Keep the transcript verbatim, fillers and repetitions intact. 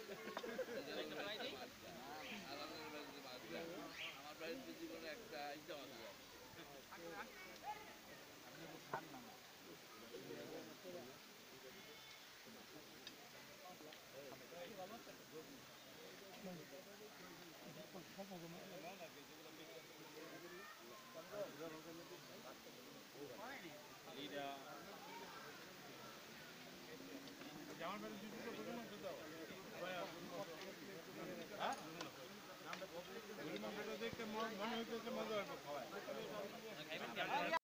আমার বাড়িতে জীবনে একটা ইচ্ছা মাছ যায়। আমার বাড়ি দুটো গরুর মাংস দাও গরুর মাংসটা দেখতে মনে হইতেছে মজা হবে খাওয়ায়